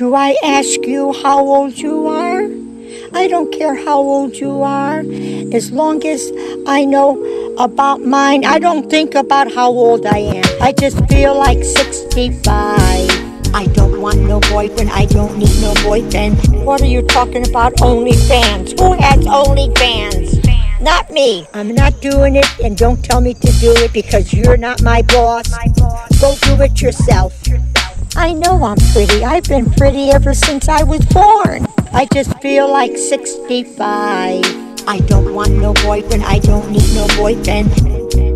Do I ask you how old you are? I don't care how old you are. As long as I know about mine, I don't think about how old I am. I just feel like 65. I don't want no boyfriend, I don't need no boyfriend. What are you talking about, OnlyFans? Who has OnlyFans? Not me. I'm not doing it, and don't tell me to do it because you're not my boss. Go do it yourself. I know I'm pretty. I've been pretty ever since I was born. I just feel like 65. I don't want no boyfriend, I don't need no boyfriend.